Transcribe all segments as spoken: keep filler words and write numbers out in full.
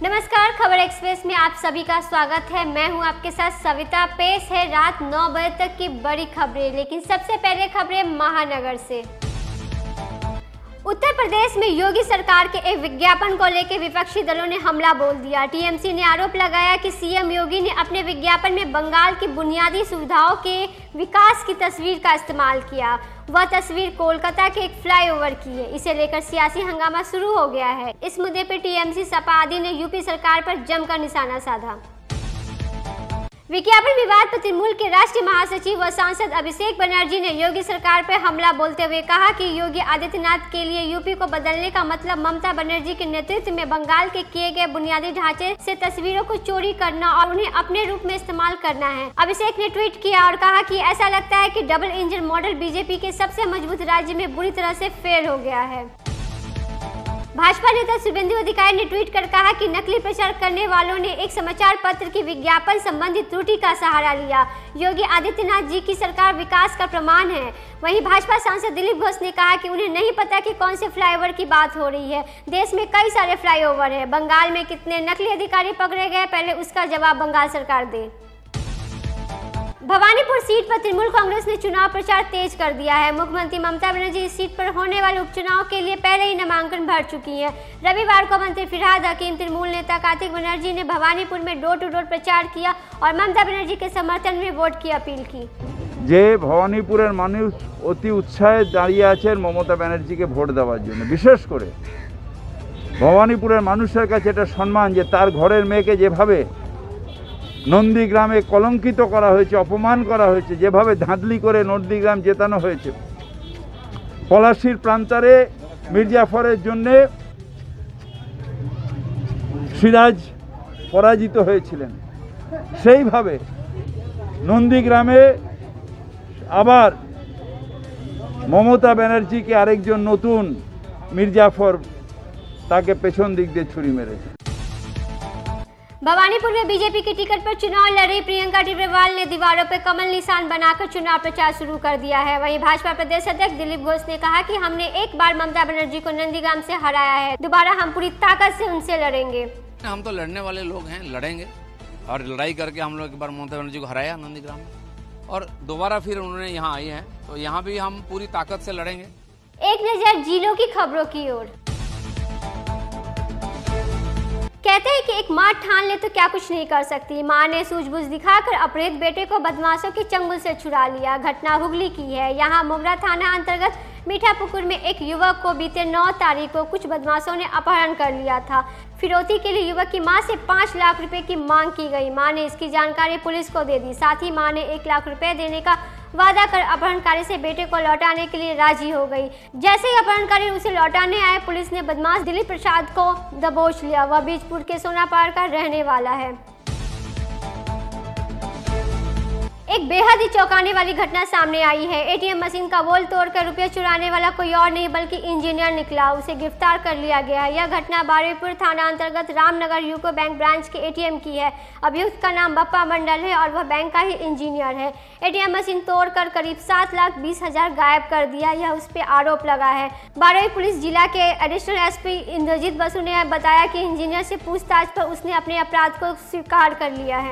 नमस्कार, खबर एक्सप्रेस में आप सभी का स्वागत है। मैं हूं आपके साथ सविता। पेश है रात नौ बजे तक की बड़ी खबरें, लेकिन सबसे पहले खबरें महानगर से। उत्तर प्रदेश में योगी सरकार के एक विज्ञापन को लेकर विपक्षी दलों ने हमला बोल दिया। टीएमसी ने आरोप लगाया कि सीएम योगी ने अपने विज्ञापन में बंगाल की बुनियादी सुविधाओं के विकास की तस्वीर का इस्तेमाल किया। वह तस्वीर कोलकाता के एक फ्लाईओवर की है। इसे लेकर सियासी हंगामा शुरू हो गया है। इस मुद्दे पर टीएमसी सपा आदि ने यूपी सरकार पर जमकर निशाना साधा। विज्ञापन विवाद पर तृणमूल के राष्ट्रीय महासचिव व सांसद अभिषेक बनर्जी ने योगी सरकार पर हमला बोलते हुए कहा कि योगी आदित्यनाथ के लिए यूपी को बदलने का मतलब ममता बनर्जी के नेतृत्व में बंगाल के किए गए बुनियादी ढांचे से तस्वीरों को चोरी करना और उन्हें अपने रूप में इस्तेमाल करना है। अभिषेक ने ट्वीट किया और कहा कि ऐसा लगता है कि डबल इंजन मॉडल बीजेपी के सबसे मजबूत राज्य में बुरी तरह से फेल हो गया है। भाजपा नेता शुभेंदु अधिकारी ने ट्वीट कर कहा कि नकली प्रचार करने वालों ने एक समाचार पत्र की विज्ञापन संबंधी त्रुटि का सहारा लिया। योगी आदित्यनाथ जी की सरकार विकास का प्रमाण है। वहीं भाजपा सांसद दिलीप घोष ने कहा कि उन्हें नहीं पता कि कौन से फ्लाईओवर की बात हो रही है। देश में कई सारे फ्लाईओवर है। बंगाल में कितने नकली अधिकारी पकड़े गए, पहले उसका जवाब बंगाल सरकार दे। भवानीपुर सीट पर तृणमूल कांग्रेस ने चुनाव प्रचार तेज कर दिया है। मुख्यमंत्री ममता बनर्जी इस सीट पर होने वाले उपचुनाव के लिए पहले ही नामांकन भर चुकी हैं। रविवार को मंत्री फिरहाद हकीम, तृणमूल नेता कार्तिक बनर्जी ने भवानीपुर में डोर टू डोर प्रचार किया और ममता बनर्जी के समर्थन में वोट की अपील की। যে ভবানীপুরের মানুষ অতি উৎসাহে দাঁড়িয়ে আছেন মমতা ব্যানার্জিকে ভোট দেওয়ার জন্য। বিশেষ করে ভবানীপুরের মানুষের কাছে এটা সম্মান যে তার ঘরের মেয়েকে যেভাবে নন্দীগ্রামে কলঙ্কিত করা হয়েছে, অপমান করা হয়েছে, যেভাবে ধাঁধলি করে নন্দীগ্রাম জেতানো হয়েছে, পলাশীর প্রান্তরে মির্জাফরের জন্যে সিরাজ পরাজিত হয়েছিলেন, সেইভাবে নন্দীগ্রামে আবার মমতা ব্যানার্জিকে আরেকজন নতুন মির্জাফর তাকে পেছন দিক দিয়ে ছুরি মেরেছে। भवानीपुर में बीजेपी की टिकट पर चुनाव लड़ी प्रियंका टिब्रेवाल ने दीवारों पर कमल निशान बनाकर चुनाव प्रचार शुरू कर दिया है। वहीं भाजपा प्रदेश अध्यक्ष दिलीप घोष ने कहा कि हमने एक बार ममता बनर्जी को नंदीग्राम से हराया है, दोबारा हम पूरी ताकत से उनसे लड़ेंगे। हम तो लड़ने वाले लोग हैं, लड़ेंगे और लड़ाई करके हम लोग एक बार ममता बनर्जी को हराया नंदीग्राम में और दोबारा फिर उन्होंने यहाँ आई हैं, तो यहाँ भी हम पूरी ताकत से लड़ेंगे। एक नजर जिलों की खबरों की ओर। कहते हैं कि एक माँ ठान ले तो क्या कुछ नहीं कर सकती। माँ ने सूझबूझ दिखाकर अपहृत बेटे को बदमाशों के चंगुल से छुड़ा लिया। घटना हुगली की है। यहाँ मोगरा थाना अंतर्गत मीठापुकुर में एक युवक को बीते नौ तारीख को कुछ बदमाशों ने अपहरण कर लिया था। फिरौती के लिए युवक की मां से पाँच लाख रुपए की मांग की गई। मां ने इसकी जानकारी पुलिस को दे दी। साथ ही मां ने एक लाख रुपए देने का वादा कर अपहरणकारी से बेटे को लौटाने के लिए राजी हो गई। जैसे ही अपहरणकारी उसे लौटाने आए, पुलिस ने बदमाश दिलीप प्रसाद को दबोच लिया। वह बीजपुर के सोनापार का रहने वाला है। एक बेहद ही चौंकाने वाली घटना सामने आई है। एटीएम मशीन का वोल्ट तोड़कर रुपये चुराने वाला कोई और नहीं बल्कि इंजीनियर निकला। उसे गिरफ्तार कर लिया गया है। यह घटना बारुईपुर थाना अंतर्गत रामनगर यूको बैंक ब्रांच के एटीएम की है। अभियुक्त का नाम बप्पा मंडल है और वह बैंक का ही इंजीनियर है। एटीएम मशीन तोड़कर करीब सात लाख बीस हजार गायब कर दिया, यह उस पर आरोप लगा है। बारुई पुलिस जिला के एडिशनल एसपी इंद्रजीत बसु ने बताया कि इंजीनियर से पूछताछ पर उसने अपने अपराध को स्वीकार कर लिया है।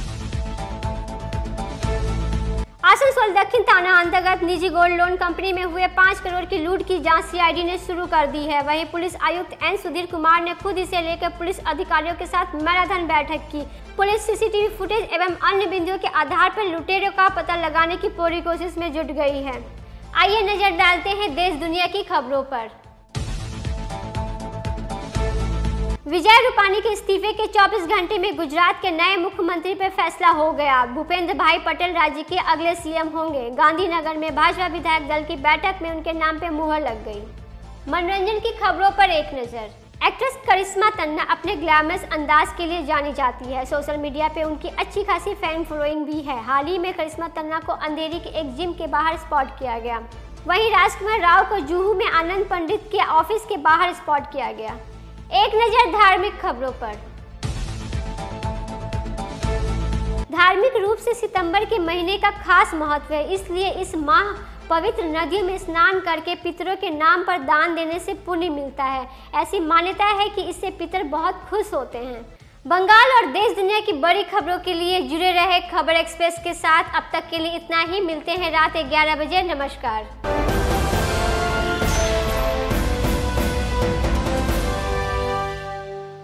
आसनसोल दक्षिण थाना अंतर्गत निजी गोल्ड लोन कंपनी में हुए पाँच करोड़ की लूट की जांच सीआईडी ने शुरू कर दी है। वहीं पुलिस आयुक्त एन सुधीर कुमार ने खुद इसे लेकर पुलिस अधिकारियों के साथ मैराथन बैठक की। पुलिस सीसीटीवी फुटेज एवं अन्य बिंदुओं के आधार पर लुटेरों का पता लगाने की पूरी कोशिश में जुट गई है। आइए नजर डालते हैं देश दुनिया की खबरों पर। विजय रूपाणी के इस्तीफे के चौबीस घंटे में गुजरात के नए मुख्यमंत्री पर फैसला हो गया। भूपेंद्र भाई पटेल राज्य के अगले सीएम होंगे। गांधीनगर में भाजपा विधायक दल की बैठक में उनके नाम पर मुहर लग गई। मनोरंजन की खबरों पर एक नजर। एक्ट्रेस करिश्मा तन्ना अपने ग्लैमरस अंदाज के लिए जानी जाती है। सोशल मीडिया पे उनकी अच्छी खासी फैन फॉलोइंग भी है। हाल ही में करिश्मा तन्ना को अंधेरी के एक जिम के बाहर स्पॉट किया गया। वहीं राजकुमार राव को जुहू में आनंद पंडित के ऑफिस के बाहर स्पॉट किया गया। एक नजर धार्मिक खबरों पर। धार्मिक रूप से सितंबर के महीने का खास महत्व है, इसलिए इस माह पवित्र नदियों में स्नान करके पितरों के नाम पर दान देने से पुण्य मिलता है। ऐसी मान्यता है कि इससे पितर बहुत खुश होते हैं। बंगाल और देश दुनिया की बड़ी खबरों के लिए जुड़े रहे खबर एक्सप्रेस के साथ। अब तक के लिए इतना ही, मिलते हैं रात ग्यारह बजे। नमस्कार।